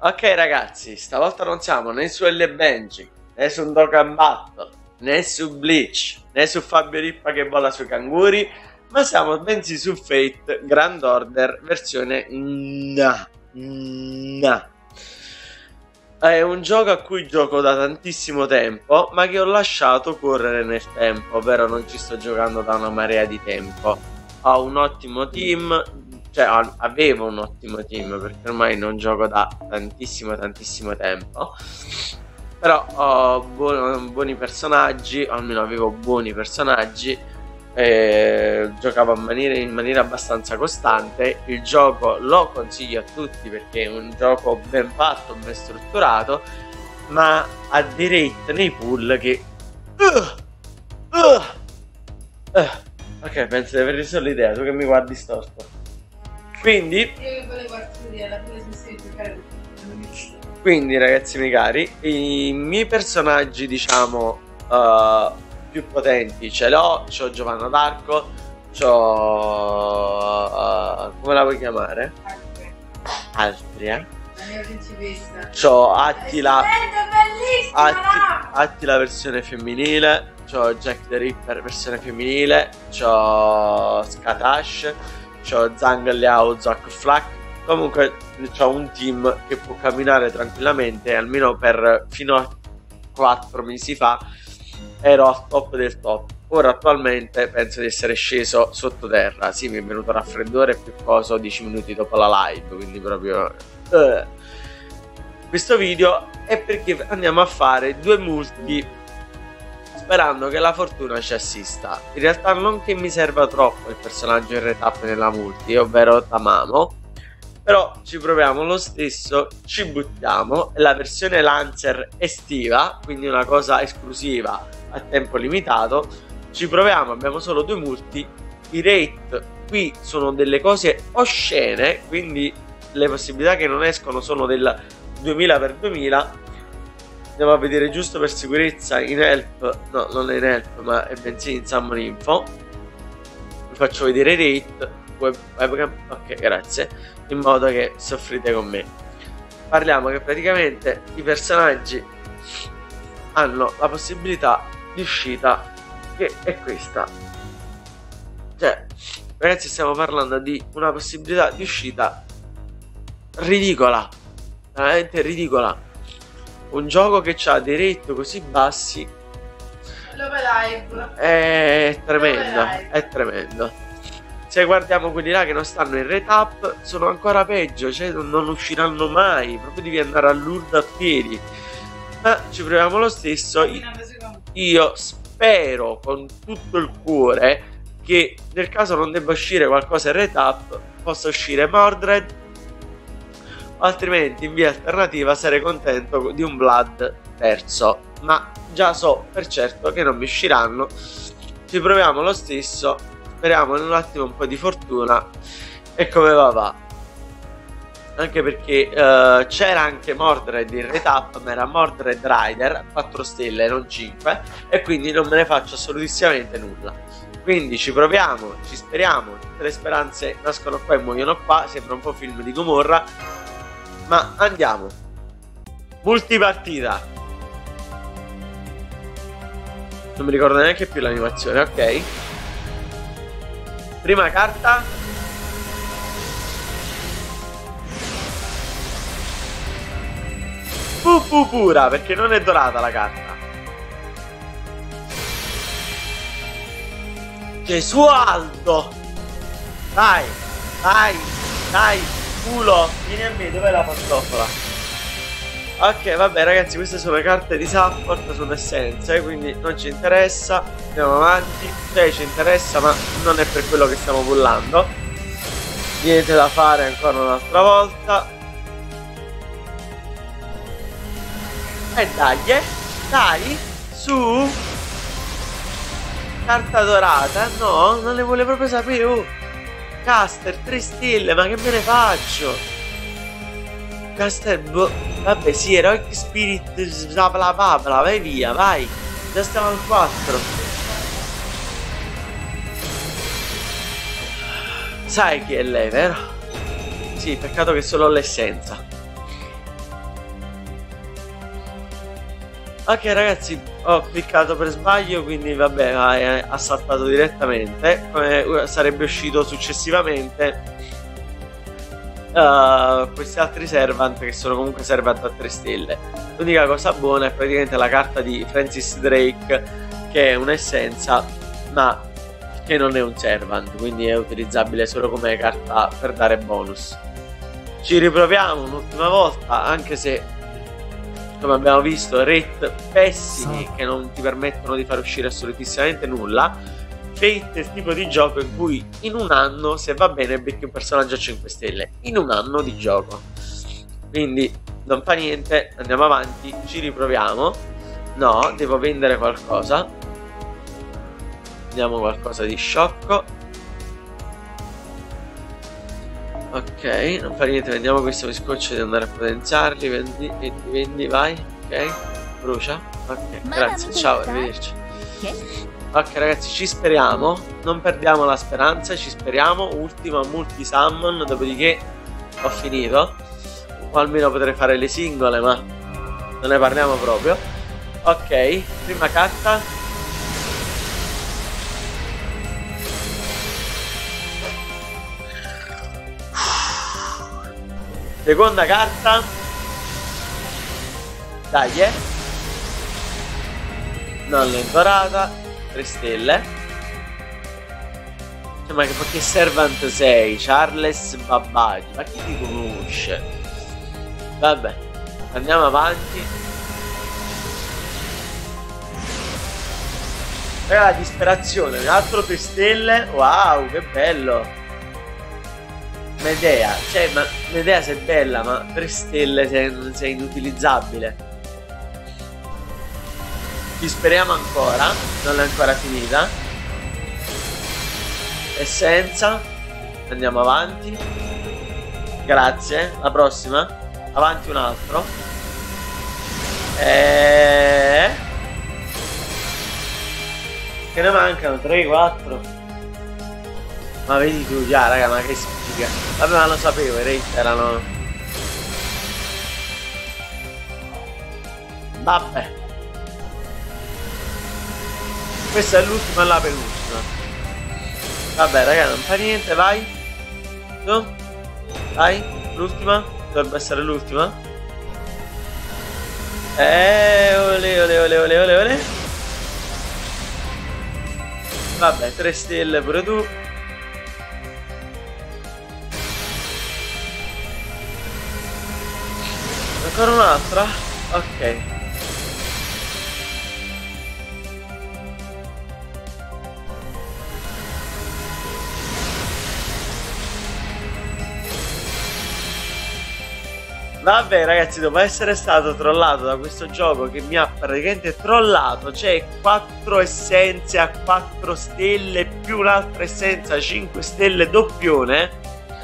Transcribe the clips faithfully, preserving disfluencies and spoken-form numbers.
Ok ragazzi, stavolta non siamo né su Elle Benji, né su Dokkan Battle, né su Bleach, né su Fabio Rippa che vola sui canguri, ma siamo bensì su Fate Grand Order versione Na. Na. È un gioco a cui gioco da tantissimo tempo, ma che ho lasciato correre nel tempo, ovvero non ci sto giocando da una marea di tempo. Ho un ottimo team, cioè avevo un ottimo team perché ormai non gioco da tantissimo tantissimo tempo, però ho buoni, buoni personaggi, o almeno avevo buoni personaggi, e giocavo in maniera, in maniera abbastanza costante. Il gioco lo consiglio a tutti perché è un gioco ben fatto, ben strutturato, ma ha dei rate nei pool che uh, uh, uh. ok, penso di aver solo l'idea, tu che mi guardi storto. Quindi Quindi ragazzi miei cari, i miei personaggi diciamo uh, più potenti ce l'ho. C'ho Giovanna d'Arco, c'ho uh, come la vuoi chiamare? Altria. La mia principessa. C'ho Attila, Atti, Attila versione femminile, c'ho Jack the Ripper versione femminile, c'ho Skatash, c'ho Zhang Liao, Zoc Flak. Comunque c'ho un team che può camminare tranquillamente, almeno per fino a quattro mesi fa ero al top del top. Ora attualmente penso di essere sceso sottoterra. Sì, mi è venuto raffreddore e più cosa dieci minuti dopo la live, quindi proprio uh. Questo video è perché andiamo a fare due multi sperando che la fortuna ci assista. In realtà non che mi serva troppo il personaggio in retap nella multi, ovvero Tamamo, però ci proviamo lo stesso, ci buttiamo. È la versione Lancer estiva, quindi una cosa esclusiva a tempo limitato. Ci proviamo, abbiamo solo due multi. I rate qui sono delle cose oscene, quindi le possibilità che non escono sono del duemila per duemila. Andiamo a vedere giusto per sicurezza in help, no non è in help ma è bensì in summon info. Vi faccio vedere i rate web, webcam, ok grazie, in modo che soffrite con me. Parliamo che praticamente i personaggi hanno la possibilità di uscita che è questa, cioè ragazzi stiamo parlando di una possibilità di uscita ridicola, veramente ridicola. Un gioco che ha dei rate così bassi è tremendo, è tremendo. Se guardiamo quelli là che non stanno in rate up sono ancora peggio, cioè non usciranno mai, proprio devi andare all'urdo a piedi. Ma ci proviamo lo stesso. Io spero con tutto il cuore che nel caso non debba uscire qualcosa in rate up possa uscire Mordred, altrimenti in via alternativa sarei contento di un Blood terzo, ma già so per certo che non mi usciranno. Ci proviamo lo stesso, speriamo in un attimo un po' di fortuna e come va va. Anche perché uh, c'era anche Mordred in retap, ma era Mordred Rider quattro stelle non cinque, e quindi non me ne faccio assolutissimamente nulla. Quindi ci proviamo, ci speriamo, tutte le speranze nascono qua e muoiono qua, sembra un po' film di Gomorra, ma andiamo. Multipartita. Non mi ricordo neanche più l'animazione, ok. Prima carta. Fu pura, perché non è dorata la carta. Gesualdo. Dai, dai, dai, culo. Vieni a me, dov'è la pantofola? Ok, vabbè ragazzi, queste sono le carte di support, sono essenze, quindi non ci interessa. Andiamo avanti. Cioè ci interessa, ma non è per quello che stiamo pullando. Niente da fare ancora un'altra volta. E dai, eh? Dai, su. Carta dorata, no, non le vuole proprio sapere. Oh. Caster, tre stelle, ma che me ne faccio? Caster, boh. Vabbè, sì, Heroic Spirit, bla bla bla, vai via, vai. Già stiamo al quattro. Sai chi è lei, vero? Sì, peccato che solo l'essenza. Ok ragazzi, ho cliccato per sbaglio, quindi vabbè, ha, ha saltato direttamente. Come sarebbe uscito successivamente uh, questi altri servant, che sono comunque servant a tre stelle. L'unica cosa buona è praticamente la carta di Francis Drake, che è un'essenza ma che non è un servant, quindi è utilizzabile solo come carta per dare bonus. Ci riproviamo un'ultima volta, anche se come abbiamo visto rate pessimi che non ti permettono di far uscire assolutissimamente nulla. Fate è il tipo di gioco in cui in un anno, se va bene, becchi un personaggio a cinque stelle in un anno di gioco, quindi non fa niente, andiamo avanti, ci riproviamo. No, devo vendere qualcosa, vediamo qualcosa di sciocco. Ok, non fa niente, vendiamo questo biscoccio di andare a potenziarli. Vendi, vendi, vendi, vai. Ok, brucia. Ok, grazie, ciao, arrivederci. Ok ragazzi, ci speriamo, non perdiamo la speranza, ci speriamo. Ultima multi summon, dopodiché ho finito, o almeno potrei fare le singole, ma non ne parliamo proprio. Ok, prima carta. Seconda carta. Dai, eh. Non l'ho imparata. tre stelle. Cioè, ma che, che servant sei? Charles Babbaggi. Ma chi ti conosce? Vabbè, andiamo avanti. Raga, la disperazione. Un altro tre stelle. Wow, che bello. Medea, cioè, ma Medea sei bella, ma tre stelle sei, sei inutilizzabile. Ci speriamo ancora, non è ancora finita. Essenza, andiamo avanti. Grazie, la prossima. Avanti un altro. E... che ne mancano? tre, quattro. Ma vedi tu già, raga, ma che sfiga. Vabbè, ma lo sapevo, i rate erano... Vabbè. Questa è l'ultima e la penultima. Vabbè, raga, non fa niente, vai. Tu? Vai, l'ultima. Dovrebbe essere l'ultima. Eh, ole, ole, ole, ole, ole, ole. Vabbè, tre stelle pure tu. Ancora un'altra? Ok. Vabbè ragazzi, dopo essere stato trollato da questo gioco che mi ha praticamente trollato, c'è quattro essenze a quattro stelle più un'altra essenza a cinque stelle doppione.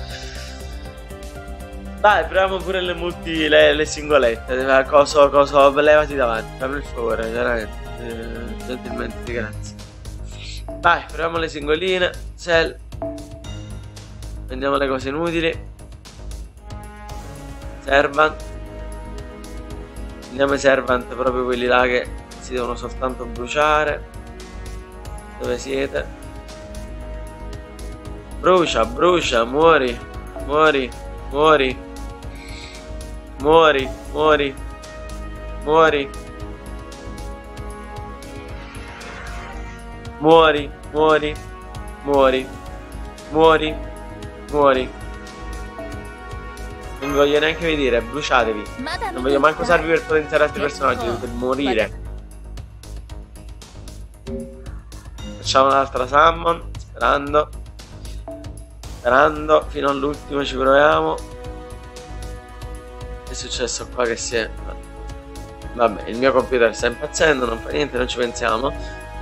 Dai, proviamo pure le multi, le, le singolette. Cosa, cosa, levati davanti, fammi il favore, veramente. Eh, gentilmente, grazie. Vai, proviamo le singoline. Sell. Vendiamo le cose inutili. Servant. Andiamo ai servant, proprio quelli là che si devono soltanto bruciare. Dove siete? Brucia, brucia, muori, muori, muori. Muori, muori, muori. Muori, muori, muori, muori, muori. Non vi voglio neanche vedere, bruciatevi. Non voglio manco usarvi per potenziare altri personaggi, dovete morire. Facciamo un'altra summon, sperando. Sperando, fino all'ultimo ci proviamo. Che è successo qua che si è... Vabbè, il mio computer sta impazzendo, non fa niente, non ci pensiamo.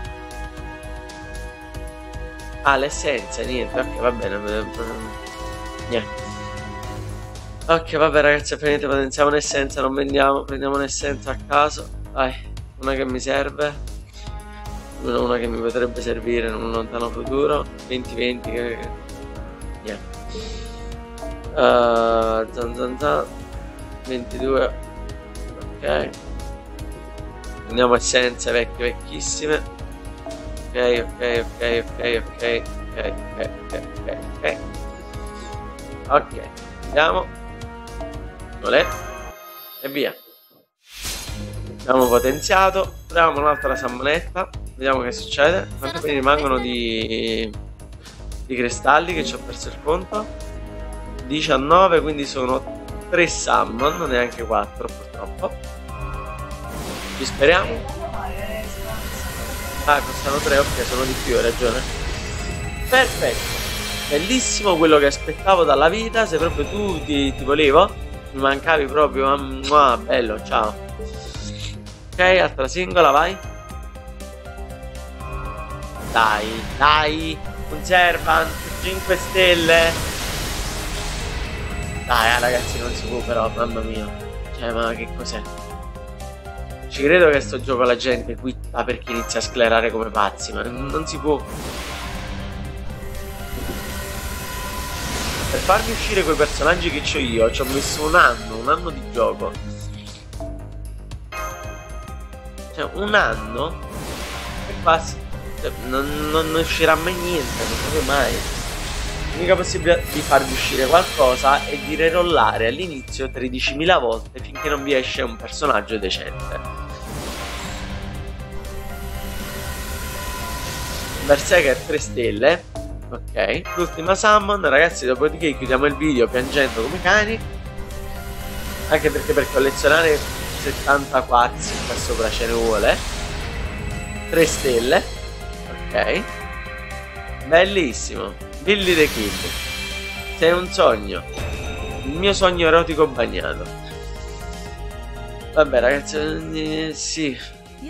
Ah, l'essenza, niente, ok, va bene. Niente. Ok, vabbè ragazzi, finite, potenziamo un'essenza, non vendiamo, prendiamo un'essenza a caso. Dai, una che mi serve. Una, una che mi potrebbe servire in un lontano futuro. venti venti che... Niente. Uh, zan zan zan. ventidue. Ok. Prendiamo essenze vecchie, vecchissime. Ok, ok, ok, ok, ok, ok, ok, ok, ok. Ok, andiamo. Olè. E via. Abbiamo potenziato. Proviamo un'altra salmonetta. Vediamo che succede. Quanto mi rimangono di, di cristalli che ci ho perso il conto? diciannove, quindi sono tre salmon, neanche quattro purtroppo. Ci speriamo. Ah, costano tre, ok, sono di più, hai ragione. Perfetto. Bellissimo quello che aspettavo dalla vita. Se proprio tu ti, ti volevo, mi mancavi proprio. Ah, bello, ciao. Ok, altra singola, vai. Dai, dai. Un servant, cinque stelle. Dai, ragazzi, non si può però, mamma mia. Cioè, ma che cos'è? Ci credo che sto gioco la gente quitta perché inizia a sclerare come pazzi, ma non si può. Per farmi uscire quei personaggi che c'ho io, ci ho messo un anno, un anno di gioco. Cioè, un anno? E basta. Cioè, non, non uscirà mai niente, non proprio mai. L'unica possibilità di farvi uscire qualcosa è di rerollare all'inizio tredicimila volte finché non vi esce un personaggio decente. Berserker tre stelle. Ok, l'ultima summon, ragazzi, dopodiché chiudiamo il video piangendo come cani. Anche perché per collezionare settanta quarzi qua sopra ce ne vuole. tre stelle. Ok. Bellissimo. Billy the Kid. Sei un sogno. Il mio sogno erotico bagnato. Vabbè ragazzi, eh, sì.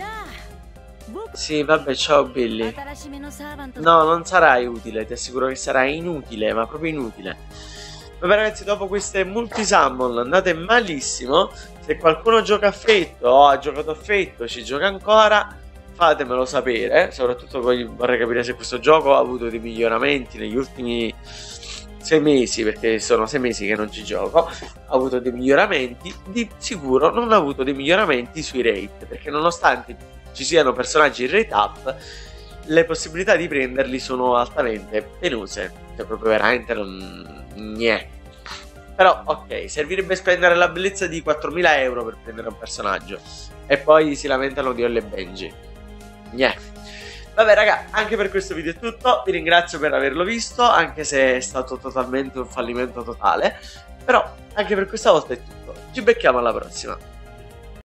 Sì, vabbè, ciao Billy. No, non sarai utile, ti assicuro che sarai inutile, ma proprio inutile. Vabbè ragazzi, dopo queste multi-summon andate malissimo. Se qualcuno gioca a Fetto o ha giocato a Fetto, ci gioca ancora, fatemelo sapere. Soprattutto vorrei capire se questo gioco ha avuto dei miglioramenti negli ultimi sei mesi, perché sono sei mesi che non ci gioco. Ha avuto dei miglioramenti, di sicuro non ha avuto dei miglioramenti sui rate, perché nonostante ci siano personaggi in rate up, le possibilità di prenderli sono altamente penose, cioè proprio veramente non... niente. Però ok, servirebbe spendere la bellezza di quattromila euro per prendere un personaggio e poi si lamentano di Holly e Benji. Niente. Vabbè raga, anche per questo video è tutto, vi ringrazio per averlo visto, anche se è stato totalmente un fallimento totale, però anche per questa volta è tutto, ci becchiamo alla prossima.